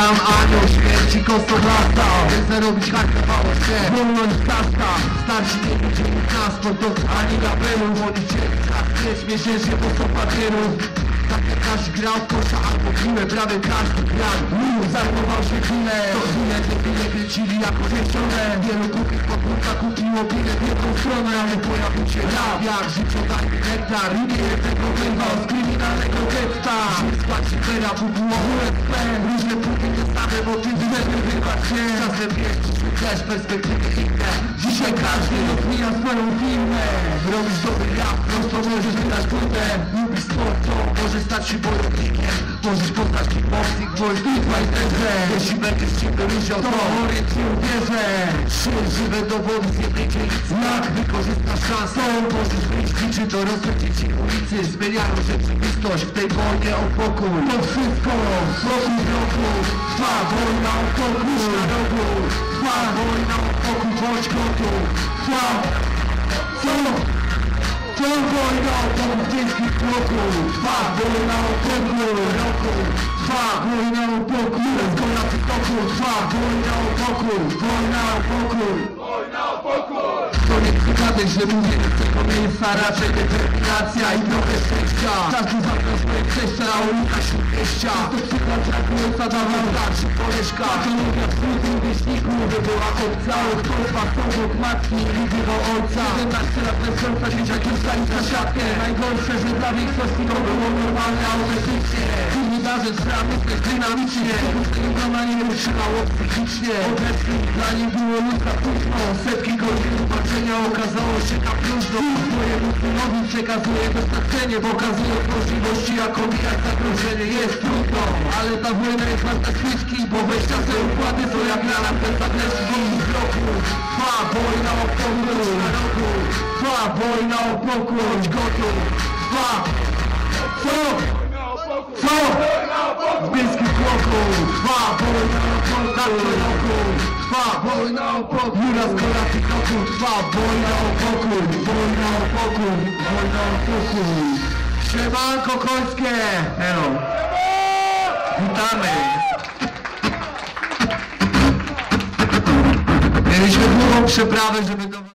nam anioł śmierci kostą lata. Chcę zarobić harkowało się, wolność stasta. Starsi nie widzieli nas, sportowców ani labelów. Oni chcieli zaśmieć miesięcznie po 100 papierów. Tak jak każdy grał w kosza albo piłę, prawie każdy grał. Zajmował się chwilę, to chwilę te chwile kręcili jako wieczone. Wielu kupich podwórka kupiło bilet w jedną stronę, ale pojawił się rap, jak życiodajny nektar. Nie tego wyrwał z kryminalnego getta. Skład Shifera, było USP. Różne póki te same motywy, żeby wyrwać się. Czasem jest też perspektywy inne. Dzisiaj każdy rozwija swoją firmę. Robisz dobry rap, prosto możesz wydać płytę. Lubisz sport, to możesz stać się bojownikiem. Możesz poznać kickboxing, bądź fighterze. Jeśli będziesz się wyróżniał, to orientuj wierzę. Trzy żywe dowody z jednej dzielnicy. Jak wykorzystasz szansę, możesz wyjść liczy dorosłe dzieci ulicy. Zmieniają rzeczywistość w tej wojnie o pokój. To wszystko wokół roku. Trwa wojna o pokój na rogu. Trwa wojna o pokój, bądź gotów. Trwa wojna o pokój w dzieskich bloku. Trwa wojna o pokój roku. Trwa wojna o pokój. Zgoda w toku. Trwa wojna o pokój. Wojna o pokój. Wojna o pokój. To nie przypadek, że mówię z tego miejsca. Raczej determinacja i trochę szczęścia. Każdy zabrał swoje przejścia na ulicach śródmieścia. To przykład jak ojca dawał starszy koleżka. Patologia wśród rówieśników nie była obca. Kto z was obok matki nie lubiwał ojca. 17 lat leżąca dzieciak już na siatkę. Najgorsze, że dla większości to było normalne autentycznie. Wydarzeń sprawnych jest dynamicznie. Tego nie wytrzymało psychicznie. Obecnie dla niej było ludzka późno. Setki godzin zobaczenia okazało się na próżno. Swojemu synowi przekazuje doświadczenie. Pokazuje możliwości, jak omijać zagrożenie. Jest trudno, ale ta wojna jest warta świeczki. Bo wejścia te układy są jak rana bez zagreszki z roku. Trwa wojna o pokój na rogu. Trwa wojna o pokój, bądź gotów. Trwa w bieskich bloków. Trwa wojna o pokój roku. Trwa wojna o pokój. Jura z kolacji kroku. Trwa wojna o pokój. Wojna o pokój. Wojna o pokój. Siemanko końskie. Hello. Witamy. Mieliśmy długą przeprawę, żeby do